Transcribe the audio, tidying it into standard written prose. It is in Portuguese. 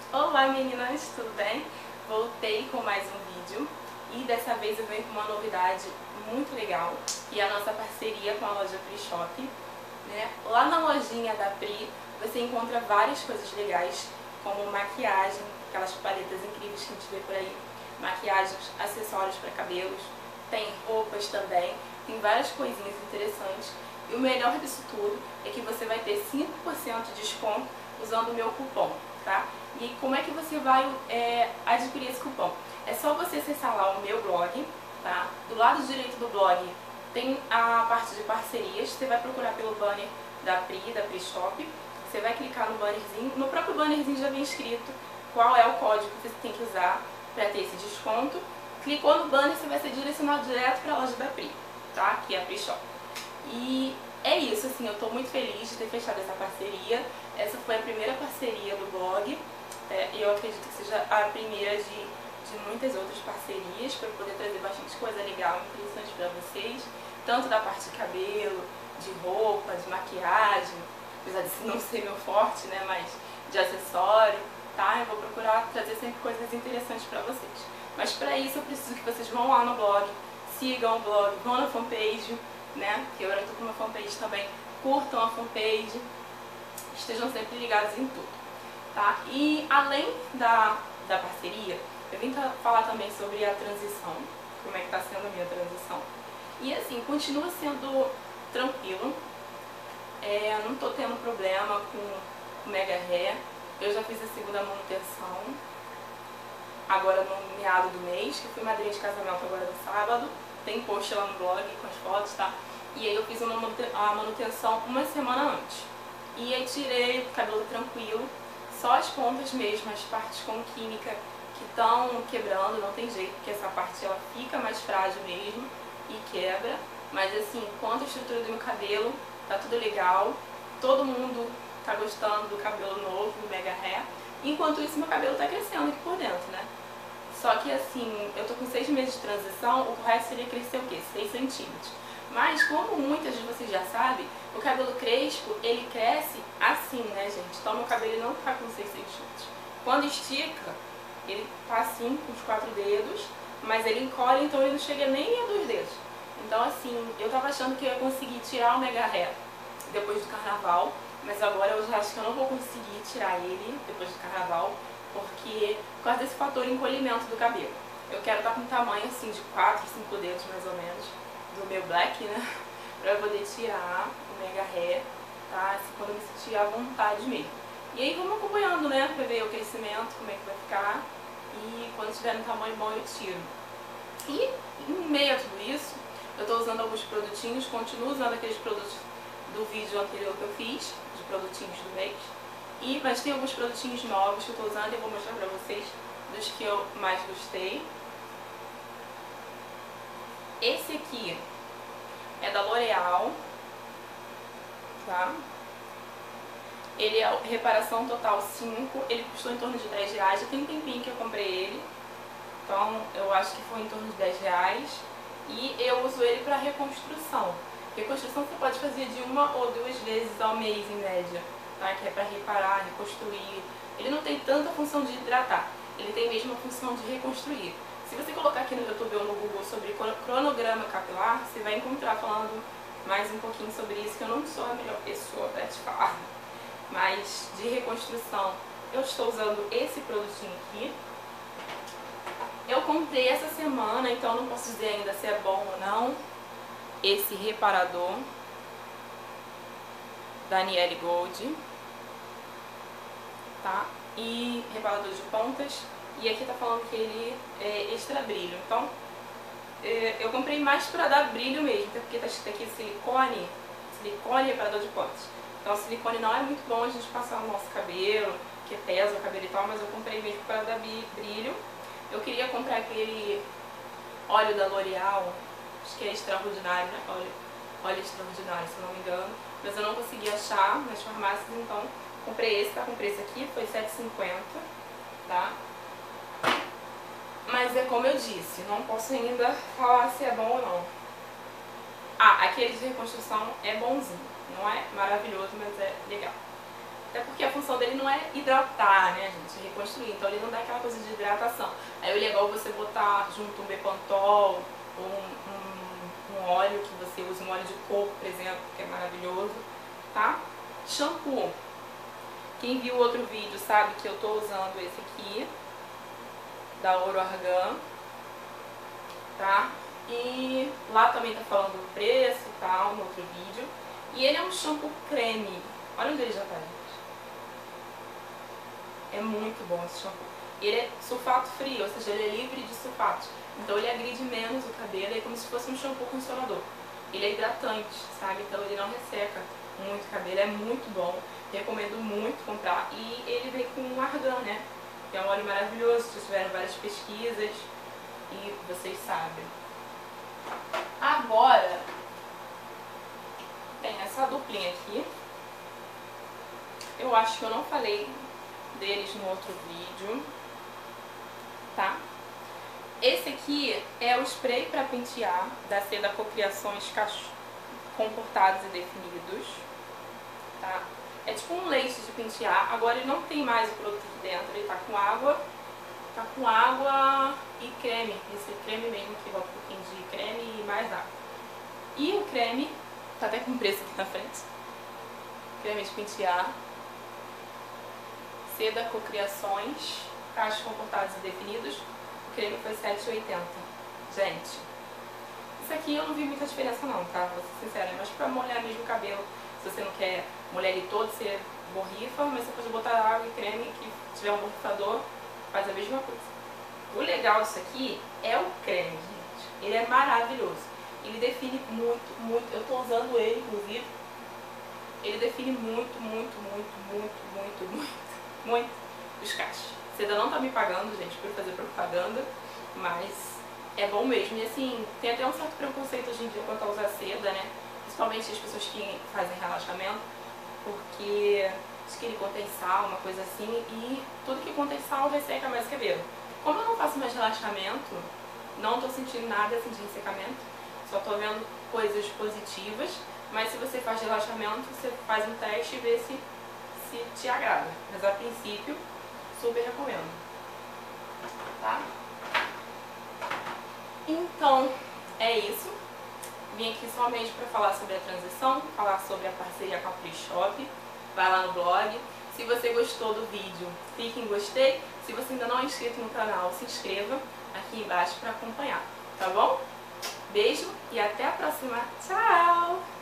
Olá meninas, tudo bem? Voltei com mais um vídeo e dessa vez eu venho com uma novidade muito legal, que é a nossa parceria com a loja Pri Shop, né? Lá na lojinha da Pri você encontra várias coisas legais, como maquiagem, aquelas paletas incríveis que a gente vê por aí, maquiagens, acessórios para cabelos, tem roupas também, tem várias coisinhas interessantes. E o melhor disso tudo é que você vai ter 5% de desconto usando o meu cupom, tá? E como é que você vai adquirir esse cupom? É só você acessar lá o meu blog, tá? Do lado direito do blog tem a parte de parcerias, você vai procurar pelo banner da Pri Shop, você vai clicar no bannerzinho, no próprio bannerzinho já vem escrito qual é o código que você tem que usar para ter esse desconto. Clicou no banner, você vai ser direcionado direto para a loja da Pri, tá? Que é a Pri Shop. E é isso, assim, eu estou muito feliz de ter fechado essa parceria. Essa foi a primeira parceria do blog, e eu acredito que seja a primeira de muitas outras parcerias, para poder trazer bastante coisa legal e interessante para vocês, tanto da parte de cabelo, de roupa, de maquiagem, apesar de não ser meu forte, né, mas de acessório, tá? Eu vou procurar trazer sempre coisas interessantes para vocês. Mas para isso eu preciso que vocês vão lá no blog, sigam o blog, vão na fanpage, né, que agora eu tô com uma fanpage também, curtam a fanpage, estejam sempre ligados em tudo, tá? E além da parceria, eu vim falar também sobre a transição, como é que tá sendo a minha transição. E assim, continua sendo tranquilo, não tô tendo problema com o Mega Hair. Eu já fiz a segunda manutenção, agora no meado do mês, que fui madrinha de casamento agora no sábado. Tem post lá no blog com as fotos, tá? E aí eu fiz a manutenção uma semana antes. E aí tirei, o cabelo tranquilo, só as pontas mesmo, as partes com química que estão quebrando, não tem jeito, porque essa parte ela fica mais frágil mesmo e quebra. Mas assim, quanto à estrutura do meu cabelo, tá tudo legal, todo mundo tá gostando do cabelo novo, do Mega Hair. Enquanto isso, meu cabelo tá crescendo aqui por dentro, né? Só que assim, eu tô com 6 meses de transição, o correto seria crescer o quê? 6 centímetros. Mas como muitas de vocês já sabem, o cabelo crespo, ele cresce assim, né, gente? Então meu cabelo não tá com 6 centímetros. Quando estica, ele tá assim, com os 4 dedos, mas ele encolhe, então ele não chega nem a 2 dedos. Então assim, eu tava achando que eu ia conseguir tirar o Mega Hair depois do carnaval, mas agora eu já acho que eu não vou conseguir tirar ele depois do carnaval, porque por causa desse fator encolhimento do cabelo. Eu quero estar com um tamanho assim de 4, 5 dedos mais ou menos, do meu black, né? Pra eu poder tirar o Mega Hair, tá? Assim, quando eu me sentir à vontade mesmo. E aí vamos acompanhando, né? Pra ver o crescimento, como é que vai ficar. E quando tiver um tamanho bom eu tiro. E em meio a tudo isso, eu tô usando alguns produtinhos, continuo usando aqueles produtos do vídeo anterior que eu fiz, de produtinhos do mês. Mas tem alguns produtinhos novos que eu tô usando e eu vou mostrar pra vocês dos que eu mais gostei. Esse aqui é da L'Oreal, tá? Ele é reparação total 5, ele custou em torno de 10 reais, já tem um tempinho que eu comprei ele, então eu acho que foi em torno de 10 reais. E eu uso ele para reconstrução. Reconstrução você pode fazer de 1 ou 2 vezes ao mês em média, tá? Que é para reparar, reconstruir. Ele não tem tanta função de hidratar, ele tem mesmo a função de reconstruir. Se você colocar aqui no YouTube ou no Google sobre cronograma capilar, você vai encontrar falando mais um pouquinho sobre isso, que eu não sou a melhor pessoa para te falar. Mas de reconstrução, eu estou usando esse produtinho aqui. Eu comprei essa semana, então não posso dizer ainda se é bom ou não. Esse reparador da Niele Gold, tá? E reparador de pontas. E aqui tá falando que ele é extra brilho. Então, eu comprei mais pra dar brilho mesmo, porque tá escrito aqui silicone reparador de pontas. Então, silicone não é muito bom a gente passar no nosso cabelo, que pesa o cabelo e tal, mas eu comprei mesmo para dar brilho. Eu queria comprar aquele óleo da L'Oreal, acho que é extraordinário, né? Óleo extraordinário, se eu não me engano. Mas eu não consegui achar nas farmácias, então comprei esse, tá com preço aqui, foi R$7,50, tá? Mas é como eu disse, não posso ainda falar se é bom ou não. Aquele de reconstrução é bonzinho, não é maravilhoso, mas é legal. Até porque a função dele não é hidratar, né, gente? Reconstruir. Então ele não dá aquela coisa de hidratação. Aí o legal é você botar junto um Bepantol ou um óleo que você usa, um óleo de coco, por exemplo, que é maravilhoso, tá? Shampoo. Quem viu o outro vídeo sabe que eu tô usando esse aqui, da Ouro Argan, tá? E lá também tá falando do preço e tal, no outro vídeo. E ele é um shampoo creme. Olha onde ele já tá, gente. É muito bom esse shampoo. Ele é sulfato free, ou seja, ele é livre de sulfatos. Então ele agride menos o cabelo, é como se fosse um shampoo condicionador. Ele é hidratante, sabe? Então ele não resseca muito o cabelo, é muito bom. Recomendo muito comprar. E ele vem com um argan, né? Que é um óleo maravilhoso, já tiveram várias pesquisas e vocês sabem. Agora, tem essa duplinha aqui. Eu acho que eu não falei deles no outro vídeo, tá? Esse aqui é o spray para pentear da Seda Cocriações Comportados e Definidos, tá? É tipo um leite de pentear. Agora ele não tem mais o produto aqui dentro, ele tá com água e creme. Esse creme mesmo, que vai um pouquinho de creme e mais água. E o creme, tá até com preço aqui na frente. Creme de pentear. Seda Cocriações, Cachos Comportados e Definidos. O creme foi R$ 7,80. Gente, isso aqui eu não vi muita diferença não, tá? Vou ser sincera, mas pra molhar mesmo o cabelo, se você não quer molhar ele todo, você borrifa, mas você pode botar água e creme, que tiver um borrifador, faz a mesma coisa. O legal disso aqui é o creme, gente. Ele é maravilhoso. Ele define muito, eu tô usando ele, inclusive. Ele define muito os cachos. Seda não tá me pagando, gente, por fazer propaganda, mas é bom mesmo. E assim, tem até um certo preconceito hoje em dia quanto a usar seda, né? Principalmente as pessoas que fazem relaxamento, porque diz que ele contém sal, uma coisa assim, e tudo que contém sal resseca mais o cabelo. Como eu não faço mais relaxamento, não tô sentindo nada assim de ressecamento, só tô vendo coisas positivas, mas se você faz relaxamento, você faz um teste e vê se te agrada. Mas a princípio, super recomendo, tá? Então, é isso. Vim aqui somente para falar sobre a transição, falar sobre a parceria com a Free Shop. Vai lá no blog. Se você gostou do vídeo, clique em gostei. Se você ainda não é inscrito no canal, se inscreva aqui embaixo para acompanhar, tá bom? Beijo e até a próxima. Tchau!